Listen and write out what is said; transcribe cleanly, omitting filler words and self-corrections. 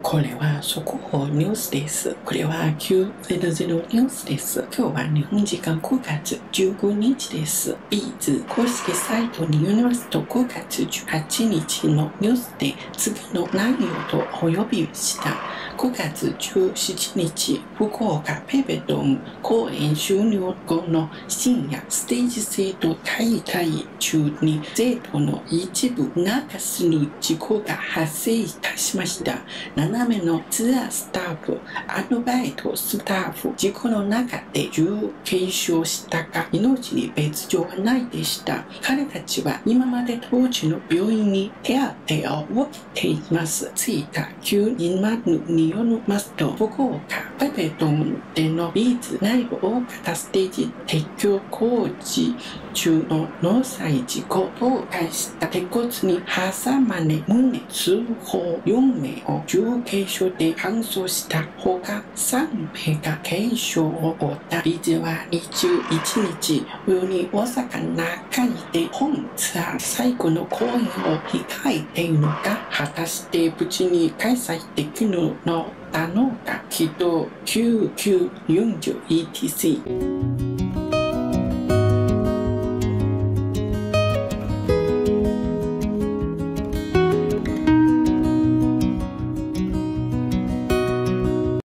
これは速報ニュースです。これは900ニュースです。今日は日本時間9月15日です。ビーズ公式サイトによりますと9月18日のニュースで次の内容とお呼びした。9月17日、福岡ペペドーム公演終了後の深夜ステージ生徒解体中に生徒の一部中州に事故が発生いたしました。7名のツアースタッフ、アルバイトスタッフ、事故の中で重軽傷したか命に別状はないでした。彼たちは今まで当時の病院に手当てを受けています。1日920によりますと、福岡ペペドームでのビーズライブ大型ステージ撤去工事中の農災事故、倒壊した鉄骨に挟まれ胸通報4名を重軽傷で搬送したほか3名が軽傷を負った。ビーズは21日夜に大阪中井で本ツアー最後の公演を控えているのか、果たして無事に開催できるのだろうか。起動9940 ETC